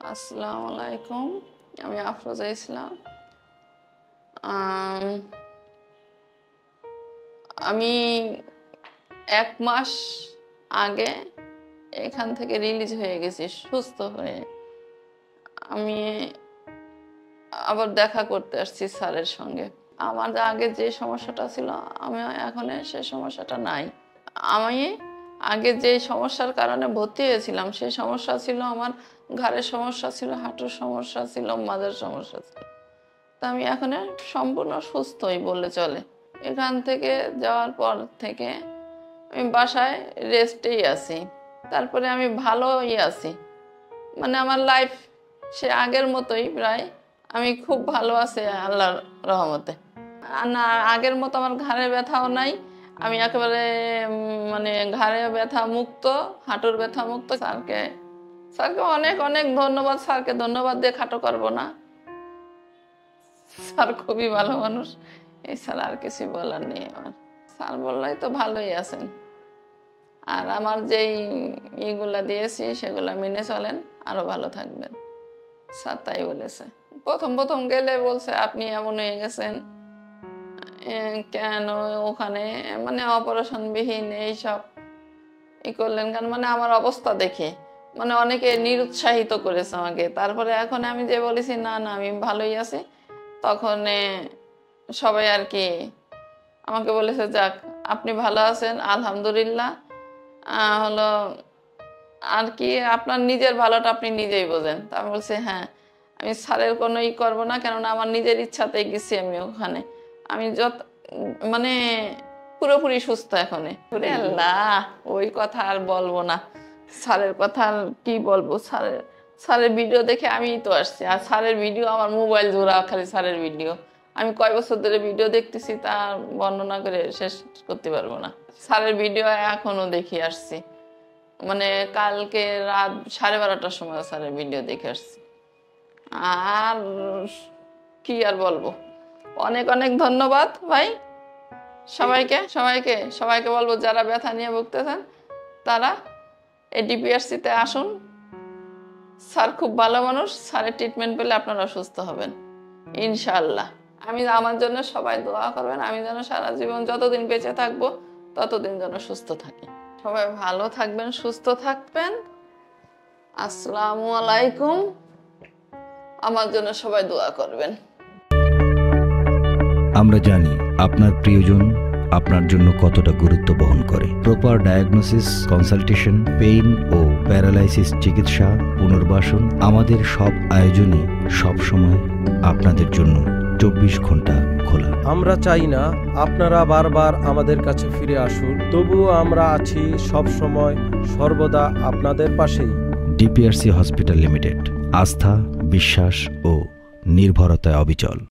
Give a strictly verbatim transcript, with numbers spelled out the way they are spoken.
আসসালামু আলাইকুম, আমি আফরোজা ইসলাম। আমি এক মাস আগে এখান থেকে রিলিজ হয়ে গেছি সুস্থ হয়ে। আমি আবার দেখা করতে আসছি স্যারের সঙ্গে। আমার আগে যে সমস্যাটা ছিল আমি এখন সে সমস্যাটা নাই। আমি আগে যে সমস্যার কারণে ভর্তি হয়েছিলাম সেই সমস্যা ছিল আমার ঘাড়ের সমস্যা ছিল, হাঁটুর সমস্যা ছিল, মাজার সমস্যা ছিল। তা আমি এখন সম্পূর্ণ সুস্থই বললে চলে। এখান থেকে যাওয়ার পর থেকে আমি বাসায় রেস্টেই আছি। তারপরে আমি ভালোই আছি, মানে আমার লাইফ সে আগের মতোই প্রায়। আমি খুব ভালো আছি আল্লাহর রহমতে। না আগের মতো আমার ঘাড়ে ব্যথাও নাই। আমি একেবারে মানে ঘাড়ে ব্যথা মুক্ত, হাঁটুর ব্যথা মুক্ত। স্যারকে স্যারকে অনেক অনেক ধন্যবাদ। স্যারকে ধন্যবাদ দিয়ে খাটো করবো না। স্যার খুবই ভালো মানুষ, এই স্যার আর কিছু বলার নেই আমার। স্যার বললেই তো ভালোই আছেন, আর আমার যেই ইগুলা দিয়েছি সেগুলা মেনে চলেন, আরো ভালো থাকবেন। স্যার তাই বলেছে। প্রথম প্রথম গেলে বলছে আপনি এমন হয়ে গেছেন কেন, ওখানে মানে অপারেশন বিহীন এইসব ই করলেন কেন, মানে আমার অবস্থা দেখে মানে অনেকে নিরুৎসাহিত করেছে আমাকে। তারপরে এখন আমি যে বলেছি না না আমি ভালোই আছি, তখন সবাই আর কি আমাকে বলেছে যাক আপনি ভালো আছেন আলহামদুলিল্লাহ, হলো আর কি আপনার নিজের ভালোটা আপনি নিজেই বোঝেন। তা আমি বলছি হ্যাঁ আমি স্যারের কোনো ই করবো না, কেননা আমার নিজের ইচ্ছাতেই গেছি আমি ওখানে। আমি যত মানে পুরোপুরি সুস্থ এখন। আল্লাহ ওই কথা আর বলবো না, স্যারের কথা আর কি বলবো। স্যারের স্যারের ভিডিও দেখে আমি তো আসছি, আর স্যারের ভিডিও আমার মোবাইল জোড়া খালি স্যারের ভিডিও। আমি কয় বছর ধরে ভিডিও দেখতেছি তা বর্ণনা করে শেষ করতে পারবো না। স্যারের ভিডিও এখনো দেখে আসছি, মানে কালকে রাত সাড়ে বারোটার সময় স্যারের ভিডিও দেখে আসছি। আর কি আর বলবো, অনেক অনেক ধন্যবাদ ভাই সবাইকে সবাইকে সবাইকে বলবো যারা ব্যথা নিয়ে ভুগতেছেন তারা এই ডিপিআরসিতে আসুন। স্যার খুব ভালো মানুষ, স্যারের ট্রিটমেন্ট পেলে আপনারা সুস্থ হবেন ইনশাআল্লাহ। আমি আমার জন্য সবাই দোয়া করবেন, আমি যেন সারা জীবন যতদিন বেঁচে থাকবো ততদিন যেন সুস্থ থাকি। সবাই ভালো থাকবেন, সুস্থ থাকবেন। আসসালামু আলাইকুম। আমার জন্য সবাই দোয়া করবেন। আমরা জানি আপনার প্রিয়জন আপনার জন্য কতটা গুরুত্ব বহন করে। প্রপার ডায়াগনোসিস, কনসালটেশন, পেইন ও প্যারালাইসিস চিকিৎসা, পুনর্বাসন, আমাদের সব আয়োজনই সব সময় আপনাদের জন্য চব্বিশ ঘন্টা খোলা। আমরা চাই না আপনারা বারবার আমাদের কাছে ফিরে আসুন, তবুও আমরা আছি সব সময় সর্বদা আপনাদের পাশেই। ডিপিআরসি হসপিটাল লিমিটেড, আস্থা, বিশ্বাস ও নির্ভরতায় অবিচল।